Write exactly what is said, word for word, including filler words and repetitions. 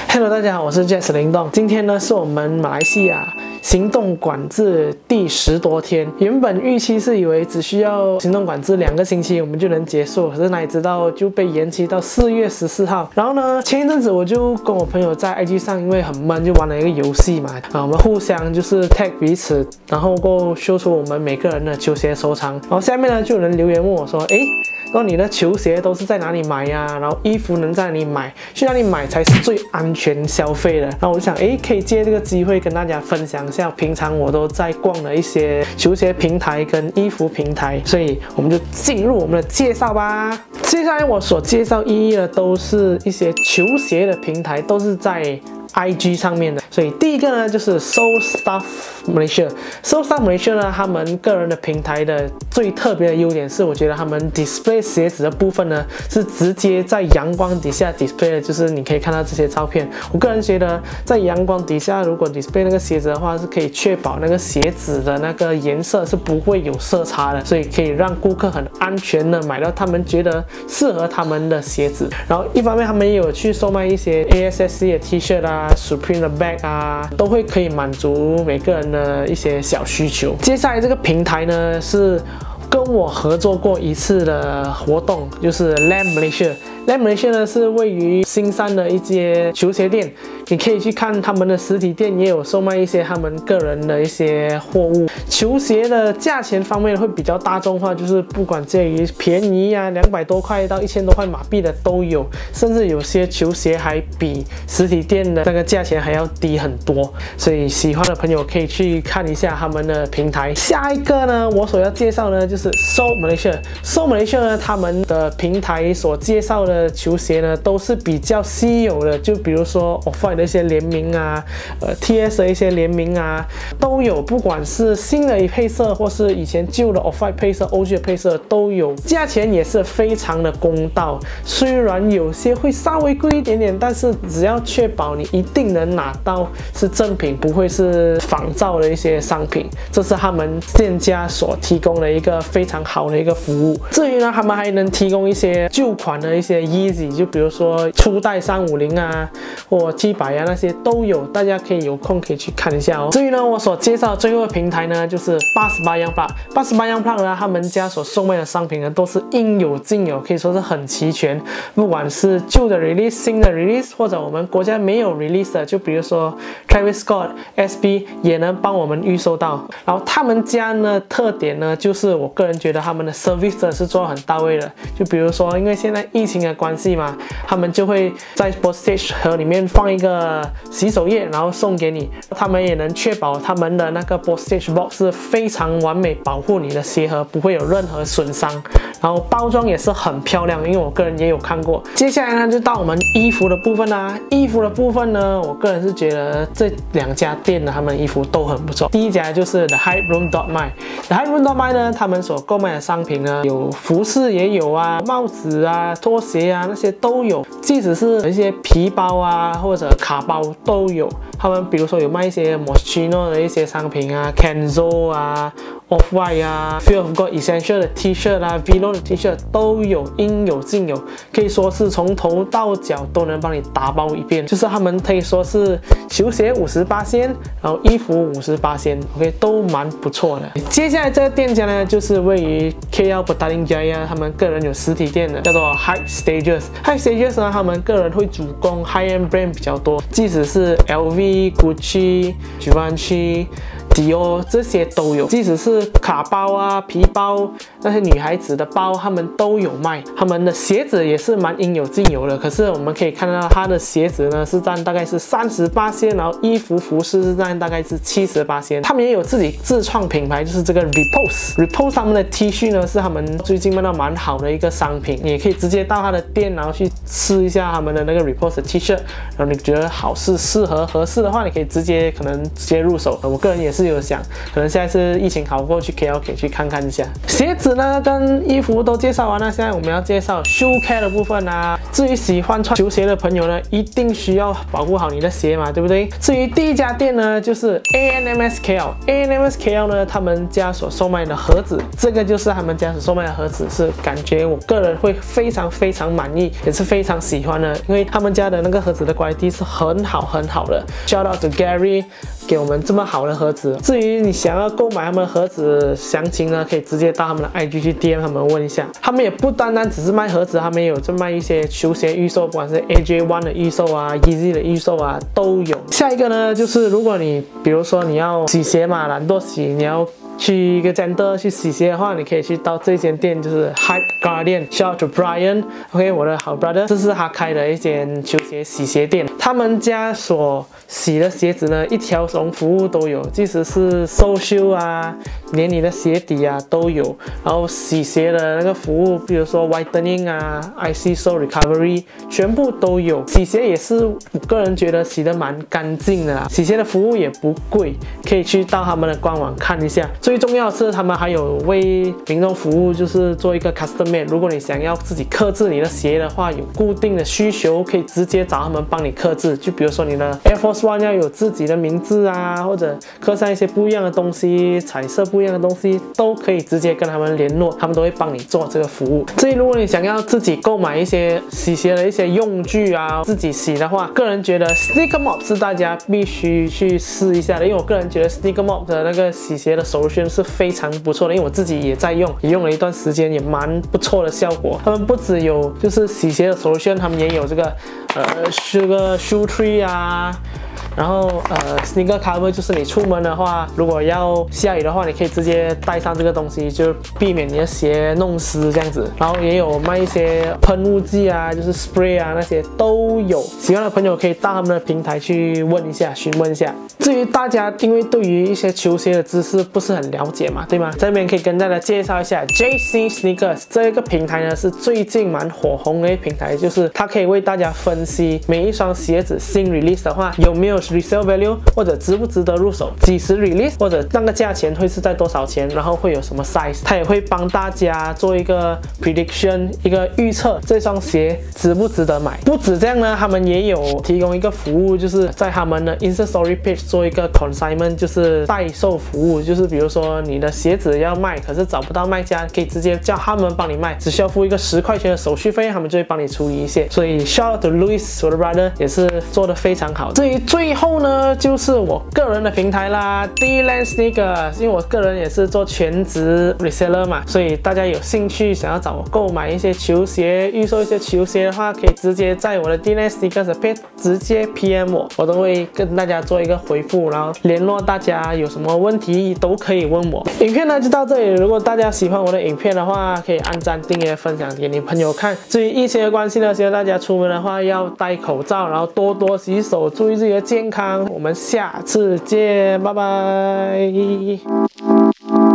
Hello， 大家好，我是 Jess 林栋。今天呢是我们马来西亚行动管制第十多天。原本预期是以为只需要行动管制两个星期我们就能结束，可是哪里知道就被延期到四月十四号。然后呢，前一阵子我就跟我朋友在 I G 上，因为很闷，就玩了一个游戏嘛。啊，我们互相就是 tag 彼此，然后过后秀出我们每个人的球鞋收藏。然后下面呢就有人留言问我说，诶。然后你的球鞋都是在哪里买呀？然后衣服能在哪里买？去哪里买才是最安全消费的？然后我就想，诶，可以借这个机会跟大家分享一下，平常我都在逛的一些球鞋平台跟衣服平台，所以我们就进入我们的介绍吧。接下来我所介绍一一的都是一些球鞋的平台，都是在I G 上面的，所以第一个呢就是 Sole Stuff Malaysia。Sole Stuff Malaysia 呢，他们个人的平台的最特别的优点是，我觉得他们 display 鞋子的部分呢是直接在阳光底下 display 的，就是你可以看到这些照片。我个人觉得，在阳光底下，如果 display 那个鞋子的话，是可以确保那个鞋子的那个颜色是不会有色差的，所以可以让顾客很安全的买到他们觉得适合他们的鞋子。然后一方面，他们也有去售卖一些 A S S C 的 T 恤啊。Supreme 的 bag 啊，都会可以满足每个人的一些小需求。接下来这个平台呢，是跟我合作过一次的活动，就是 Lamb Malaysia。Lamb Malaysia 呢是位于新山的一些球鞋店，你可以去看他们的实体店，也有售卖一些他们个人的一些货物。球鞋的价钱方面会比较大众化，就是不管介于便宜啊，两百多块到一千多块马币的都有，甚至有些球鞋还比实体店的那个价钱还要低很多。所以喜欢的朋友可以去看一下他们的平台。下一个呢，我所要介绍呢就是 Sole Malaysia。Sole Malaysia 呢，他们的平台所介绍的球鞋呢都是比较稀有的，就比如说 Off-White 的一些联名啊，呃 T S 的一些联名啊都有，不管是新的配色或是以前旧的 Off-White 配色、O G 的配色都有，价钱也是非常的公道。虽然有些会稍微贵一点点，但是只要确保你一定能拿到是正品，不会是仿造的一些商品，这是他们店家所提供的一个非常好的一个服务。至于呢，他们还能提供一些旧款的一些Yeezy， 就比如说初代三五零啊，或七百啊，那些都有，大家可以有空可以去看一下哦。至于呢，我所介绍的最后的平台呢，就是八十八 Young Plug。八十八 Young Plug 呢，他们家所售卖的商品呢，都是应有尽有，可以说是很齐全。不管是旧的 release、新的 release， 或者我们国家没有 release 的，就比如说 Travis Scott、S B 也能帮我们预售到。然后他们家呢，特点呢，就是我个人觉得他们的 service 是做得很到位的。就比如说，因为现在疫情的关系嘛，他们就会在 postage 盒里面放一个洗手液，然后送给你。他们也能确保他们的那个 postage box 是非常完美，保护你的鞋盒不会有任何损伤。然后包装也是很漂亮，因为我个人也有看过。接下来呢，就到我们衣服的部分啦。衣服的部分呢，我个人是觉得这两家店的他们的衣服都很不错。第一家就是 The Hype Room dot my。The Hype Room dot my 呢，他们所购买的商品呢，有服饰也有啊，帽子啊、拖鞋啊那些都有，即使是一些皮包啊或者卡包都有。他们比如说有卖一些 Moschino 的一些商品啊 ，Kenzo 啊。Off-White 啊 ，Feel of God Essential 的 T 恤啊 ，Velo 的 T 恤都有，应有尽有，可以说是从头到脚都能帮你打包一遍。就是他们可以说是球鞋五十八仙，然后衣服五十八仙 ，OK 都蛮不错的。接下来这个店家呢，就是位于 K L Petaling Jaya， 他们个人有实体店的，叫做 Hype Stages。Hype Stages 呢，他们个人会主攻 High-End Brand 比较多，即使是 L V、Gucci、Givenchy。Dior 这些都有，即使是卡包啊、皮包，那些女孩子的包，他们都有卖。他们的鞋子也是蛮应有尽有的。可是我们可以看到，它的鞋子呢是占大概是三十八仙，然后衣服服饰是占大概是七十八仙。他们也有自己自创品牌，就是这个 Repose。Repose 他们的 T 恤呢是他们最近卖到蛮好的一个商品，你也可以直接到他的店，然后去试一下他们的那个 Repose 的 T 恤，然后你觉得好是适合合适的话，你可以直接可能直接入手。我个人也是有想，可能下一次疫情好过去 K L 可以去看看一下。鞋子呢跟衣服都介绍完了，现在我们要介绍 shoe care 的部分啊。至于喜欢穿球鞋的朋友呢，一定需要保护好你的鞋嘛，对不对？至于第一家店呢，就是 A N M S K L。A N M S K L 呢，他们家所售卖的盒子，这个就是他们家所售卖的盒子，是感觉我个人会非常非常满意，也是非常喜欢的，因为他们家的那个盒子的quality是很好很好的。Shout out to Gary， 给我们这么好的盒子。至于你想要购买他们的盒子详情呢，可以直接到他们的 I G 去 D M 他们问一下。他们也不单单只是卖盒子，他们也有在卖一些球鞋预售，不管是 A J one 的预售啊 ，Yeezy 的预售啊都有。下一个呢，就是如果你比如说你要洗鞋嘛，懒惰洗，你要去一个 center 去洗鞋的话，你可以去到这间店，就是 Hype Guardian。Shout out to Brian，OK， 我的好 brother， 这是他开的一间球鞋洗鞋店。他们家所洗的鞋子呢，一条龙服务都有，即使是收修啊，连你的鞋底啊都有。然后洗鞋的那个服务，比如说 whitening 啊 ，I C sole recovery， 全部都有。洗鞋也是我个人觉得洗得蛮干净的啦。洗鞋的服务也不贵，可以去到他们的官网看一下。最重要的是，他们还有为民众服务，就是做一个 custom made。如果你想要自己刻制你的鞋的话，有固定的需求，可以直接找他们帮你刻制。就比如说你的 Air Force One 要有自己的名字啊，或者刻上一些不一样的东西，彩色不一样的东西，都可以直接跟他们联络，他们都会帮你做这个服务。至于如果你想要自己购买一些洗鞋的一些用具啊，自己洗的话，个人觉得 Sneaker Mob 是大家必须去试一下的，因为我个人觉得 Sneaker Mob 的那个洗鞋的solution是非常不错的，因为我自己也在用，也用了一段时间，也蛮不错的效果。他们不只有就是洗鞋的 solution， 他们也有这个呃这个 shoe tree 啊。然后呃 sneaker cover 就是你出门的话，如果要下雨的话，你可以直接带上这个东西，就避免你的鞋弄湿这样子。然后也有卖一些喷雾剂啊，就是 spray 啊，那些都有。喜欢的朋友可以到他们的平台去问一下，询问一下。至于大家因为对于一些球鞋的知识不是很了解嘛，对吗？这边可以跟大家介绍一下 J C Sneakers 这个平台呢，是最近蛮火红的一个平台，就是它可以为大家分析每一双鞋子新 release 的话有没有resale value， 或者值不值得入手，几时 release， 或者那个价钱会是在多少钱，然后会有什么 size， 它也会帮大家做一个 prediction， 一个预测这双鞋值不值得买。不止这样呢，他们也有提供一个服务，就是在他们的 Insta Story page 做一个 consignment， 就是代售服务，就是比如说你的鞋子要卖，可是找不到卖家，可以直接叫他们帮你卖，只需要付一个十块钱的手续费，他们就会帮你处理一些。所以 shout out to Louis， 我的 brother 也是做得非常好。至于最后呢，就是我个人的平台啦 ，D-Land Sneakers， 因为我个人也是做全职 reseller 嘛，所以大家有兴趣想要找我购买一些球鞋、预售一些球鞋的话，可以直接在我的 D-Land Sneakers 的 page 直接 P M 我，我都会跟大家做一个回复，然后联络大家有什么问题都可以问我。影片呢就到这里，如果大家喜欢我的影片的话，可以按赞、订阅、分享给你朋友看。至于疫情的关系呢，希望大家出门的话要戴口罩，然后多多洗手，注意自己的健康。我们下次见，拜拜。